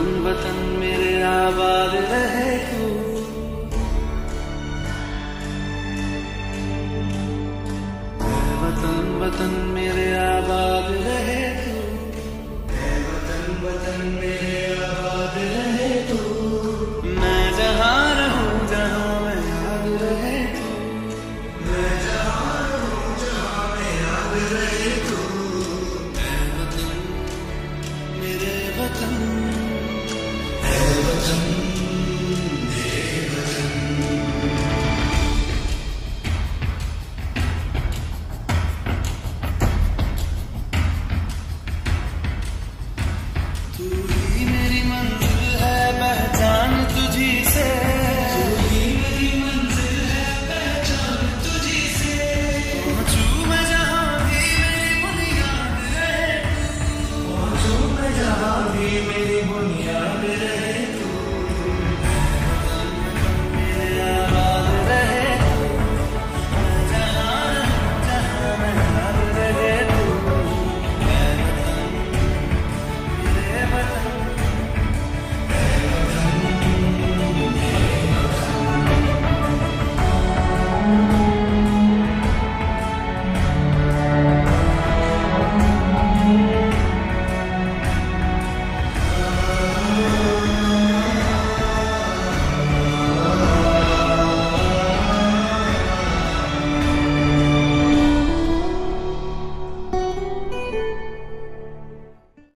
वतन मेरे आबाद रहे तू। वतन वतन मेरे आबाद रहे तू। वतन वतन मेरे आबाद रहे तू। मैं जहाँ रहूँ जहाँ मैं याद रहे तू। मैं जहाँ रहूँ जहाँ मैं याद रहे तू। वतन मेरे वतन, वतन मेरे वतन। तू ही मेरी मंजिल है पहचान तुझी से। तू ही मेरी मंजिल है पहचान तुझी से। पहुंचूं मैं जहाँ भी मेरी बुनियाद रहे तू। पहुंचूं मैं जहाँ भी मेरी बुनियाद रहे